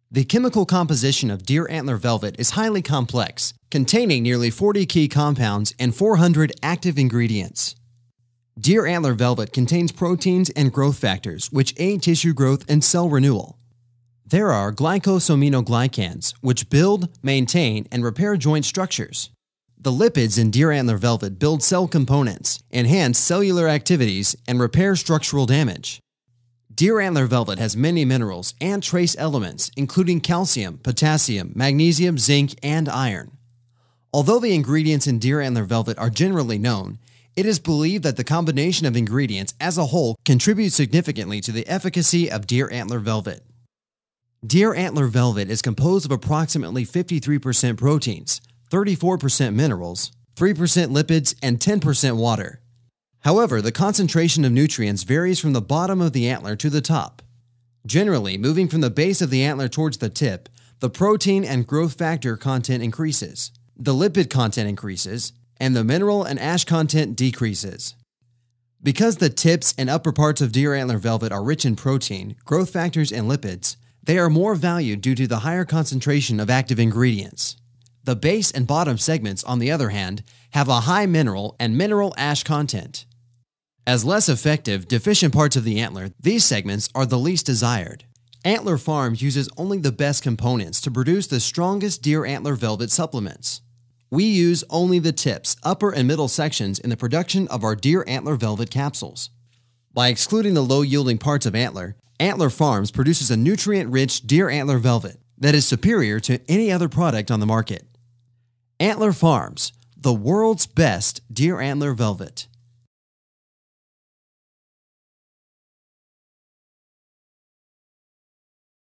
The chemical composition of deer antler velvet is highly complex, containing nearly 40 key compounds and 400 active ingredients. Deer antler velvet contains proteins and growth factors which aid tissue growth and cell renewal. There are glycosaminoglycans, which build, maintain, and repair joint structures. The lipids in deer antler velvet build cell components, enhance cellular activities, and repair structural damage. Deer antler velvet has many minerals and trace elements, including calcium, potassium, magnesium, zinc, and iron. Although the ingredients in deer antler velvet are generally known, it is believed that the combination of ingredients as a whole contributes significantly to the efficacy of deer antler velvet. Deer antler velvet is composed of approximately 53% proteins, 34% minerals, 3% lipids, and 10% water. However, the concentration of nutrients varies from the bottom of the antler to the top. Generally, moving from the base of the antler towards the tip, the protein and growth factor content increases, the lipid content increases, and the mineral and ash content decreases. Because the tips and upper parts of deer antler velvet are rich in protein, growth factors, and lipids, they are more valued due to the higher concentration of active ingredients. The base and bottom segments, on the other hand, have a high mineral and mineral ash content. As less effective, deficient parts of the antler, these segments are the least desired. Antler Farms uses only the best components to produce the strongest deer antler velvet supplements. We use only the tips, upper and middle sections in the production of our deer antler velvet capsules. By excluding the low-yielding parts of antler, Antler Farms produces a nutrient-rich deer antler velvet that is superior to any other product on the market. Antler Farms, the world's best deer antler velvet.